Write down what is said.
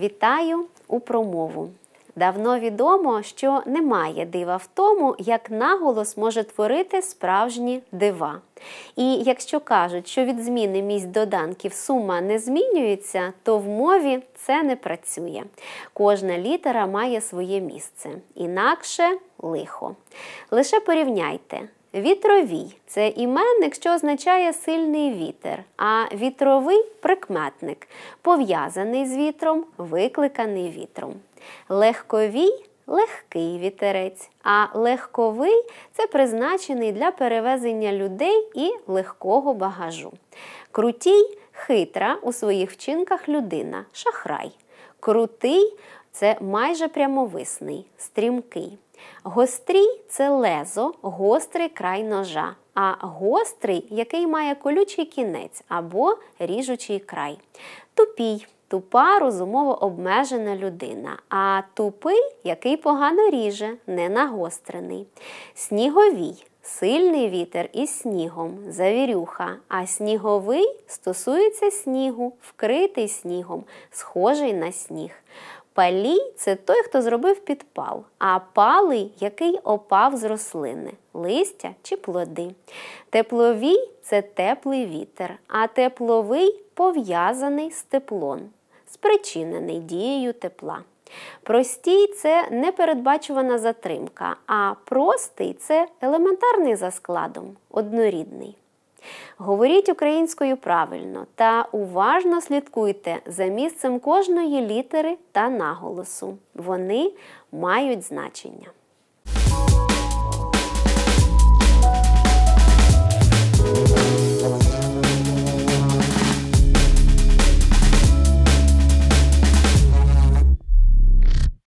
Вітаю у промову. Давно відомо, що немає дива в тому, як наголос може творити справжні дива. І якщо кажуть, що від зміни місць доданків сума не змінюється, то в мові це не працює. Кожна літера має своє місце. Інакше – лихо. Лише порівняйте. Вітровій – це іменник, що означає сильний вітер, а вітровий – прикметник, пов'язаний з вітром, викликаний вітром. Легковій – легкий вітерець, а легковий – це призначений для перевезення людей і легкого багажу. Крутій – хитра у своїх вчинках людина, шахрай. Крутий – це майже прямовисний, стрімкий. Гострій – це лезо, гострий край ножа, а гострий, який має колючий кінець або ріжучий край. Тупій – тупа, розумово обмежена людина, а тупий, який погано ріже, не нагострений. Сніговій – сильний вітер із снігом, завірюха, а сніговий стосується снігу, вкритий снігом, схожий на сніг. Палій – це той, хто зробив підпал, а палий – який опав з рослини, листя чи плоди. Тепловій – це теплий вітер, а тепловий – пов'язаний з теплом, спричинений дією тепла. Простій – це непередбачувана затримка, а простий – це елементарний за складом, однорідний. Говоріть українською правильно та уважно слідкуйте за місцем кожної літери та наголосу. Вони мають значення.